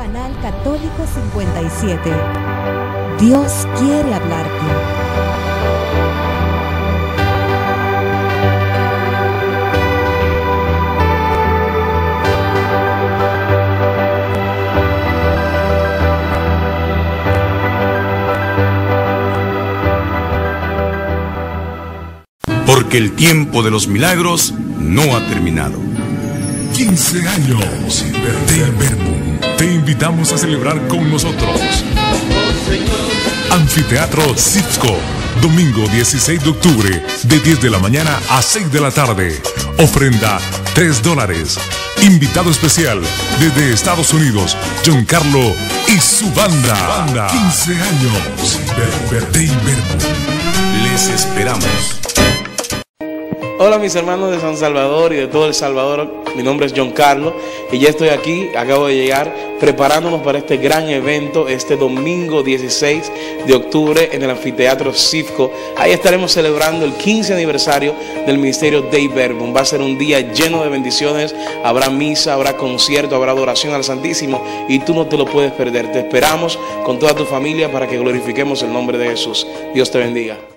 Canal Católico 57. Dios quiere hablarte. Porque el tiempo de los milagros no ha terminado. 15 años de Verbum. Te invitamos a celebrar con nosotros. Anfiteatro Cipsco, domingo 16 de octubre, de 10 de la mañana a 6 de la tarde. Ofrenda $3. Invitado especial desde Estados Unidos, Giancarlo y su banda. 15 años de Verbum. Les esperamos. Hola mis hermanos de San Salvador y de todo El Salvador, mi nombre es Giancarlo y ya estoy aquí, acabo de llegar, preparándonos para este gran evento, este domingo 16 de octubre en el Anfiteatro Cipsco. Ahí estaremos celebrando el 15 aniversario del Ministerio Dei Verbum. Va a ser un día lleno de bendiciones, habrá misa, habrá concierto, habrá adoración al Santísimo y tú no te lo puedes perder. Te esperamos con toda tu familia para que glorifiquemos el nombre de Jesús. Dios te bendiga.